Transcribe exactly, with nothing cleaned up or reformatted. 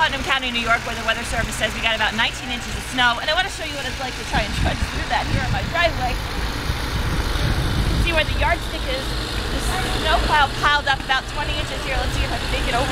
Putnam County, New York, where the Weather Service says we got about nineteen inches of snow. And I want to show you what it's like to try and trudge through that here on my driveway. You can see where the yardstick is. The snow pile piled up about twenty inches here. Let's see if I can make it over